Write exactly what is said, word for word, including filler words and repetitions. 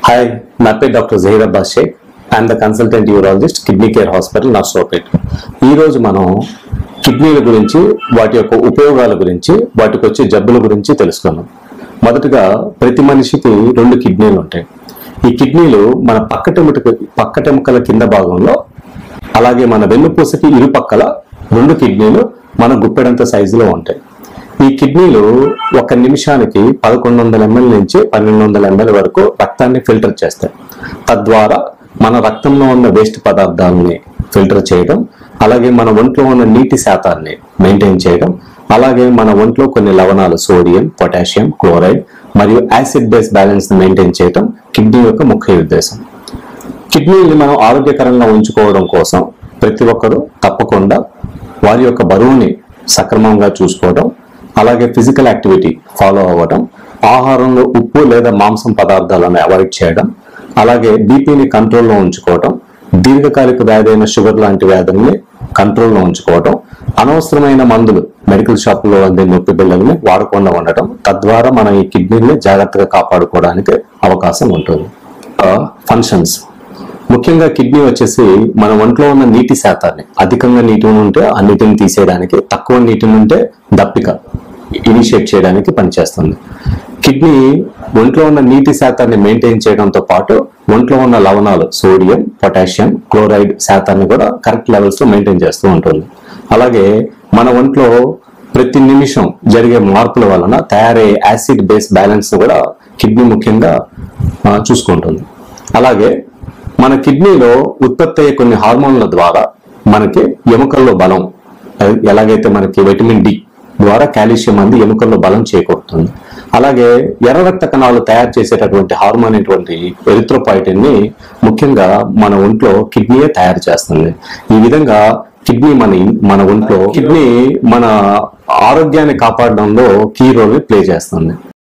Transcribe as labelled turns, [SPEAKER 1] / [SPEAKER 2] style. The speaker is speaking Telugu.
[SPEAKER 1] హాయ్, నా పేరు doctor Zaheer Abbas Shaikh. I'm the consultant urologist, kidney care hospital, Narasaraopet. ఈరోజు మనం కిడ్నీల గురించి, వాటి యొక్క ఉపయోగాల గురించి, వాటికి వచ్చే జబ్బుల గురించి తెలుసుకున్నాం. మొదటగా, ప్రతి మనిషికి రెండు కిడ్నీలు ఉంటాయి. ఈ కిడ్నీలు మన పక్కటెముక పక్కటెముకల కింద భాగంలో, అలాగే మన వెన్నుపూసకి ఇరుపక్కల రెండు కిడ్నీలు మన గుప్పెడంత సైజులో ఉంటాయి. ఈ కిడ్నీలు ఒక నిమిషానికి పదకొండు వందల ఎంఎల్ నుంచి పన్నెండు వందల ఎంఎల్ వరకు రక్తాన్ని ఫిల్టర్ చేస్తాయి. తద్వారా మన రక్తంలో ఉన్న వేస్ట్ పదార్థాలని ఫిల్టర్ చేయడం, అలాగే మన ఒంట్లో ఉన్న నీటి శాతాన్ని మెయింటైన్ చేయడం, అలాగే మన ఒంట్లో కొన్ని లవణాలు సోడియం, పొటాషియం, క్లోరైడ్ మరియు యాసిడ్ బేస్ బ్యాలెన్స్ ని మెయింటైన్ చేయడం కిడ్నీ యొక్క ముఖ్య ఉద్దేశం. కిడ్నీని మనం ఆరోగ్యకరంగా ఉంచుకోవడం కోసం ప్రతి ఒక్కరూ తప్పకుండా వారి యొక్క బరువుని సక్రమంగా చూసుకోవడం, అలాగే ఫిజికల్ యాక్టివిటీ ఫాలో అవ్వడం, ఆహారంలో ఉప్పు లేదా మాంసం పదార్థాలను అవాయిడ్ చేయడం, అలాగే బీపీని కంట్రోల్లో ఉంచుకోవడం, దీర్ఘకాలిక వ్యాధి అయిన షుగర్ లాంటి వ్యాధుల్ని కంట్రోల్లో ఉంచుకోవడం, అనవసరమైన మందులు మెడికల్ షాపుల్లో అందే నొప్పి బిళ్ళల్ని వాడకుండా ఉండటం, తద్వారా మనం ఈ కిడ్నీని జాగ్రత్తగా కాపాడుకోవడానికి అవకాశం ఉంటుంది. ఫంక్షన్స్ ముఖ్యంగా కిడ్నీ వచ్చేసి మన ఒంట్లో ఉన్న నీటి శాతాన్ని, అధికంగా నీటి ఉంటే ఆ నీటిని తీసేయడానికి, తక్కువ నీటి ఉంటే దప్పిక ఇనిషియేట్ చేయడానికి పనిచేస్తుంది. కిడ్నీ ఒంట్లో ఉన్న నీటి శాతాన్ని మెయింటైన్ చేయడంతో పాటు ఒంట్లో ఉన్న లవణాలు సోడియం, పొటాషియం, క్లోరైడ్ శాతాన్ని కూడా కరెక్ట్ లెవెల్స్ లో మెయింటైన్ చేస్తూ ఉంటుంది. అలాగే మన ఒంట్లో ప్రతి నిమిషం జరిగే మార్పుల వలన తయారయ్యే యాసిడ్ బేస్ బ్యాలెన్స్ కూడా కిడ్నీ ముఖ్యంగా చూసుకుంటుంది. అలాగే మన కిడ్నీలో ఉత్పత్తి అయ్యే కొన్ని హార్మోన్ల ద్వారా మనకి ఎముకల్లో బలం, ఎలాగైతే మనకి విటమిన్ డి ద్వారా కాల్షియం అంది ఎముకల్లో బలం చేకూరుతుంది. అలాగే ఎర్ర రక్త కణాలు తయారు చేసేటటువంటి హార్మోన్ అయినటువంటి ఎరిథ్రోపాయిటిన్ ని ముఖ్యంగా మన ఒంట్లో కిడ్నీయే తయారు చేస్తుంది. ఈ విధంగా కిడ్నీ మన మన ఒంట్లో కిడ్నీ మన ఆరోగ్యాన్ని కాపాడడంలో కీ రోల్ ని ప్లే చేస్తుంది.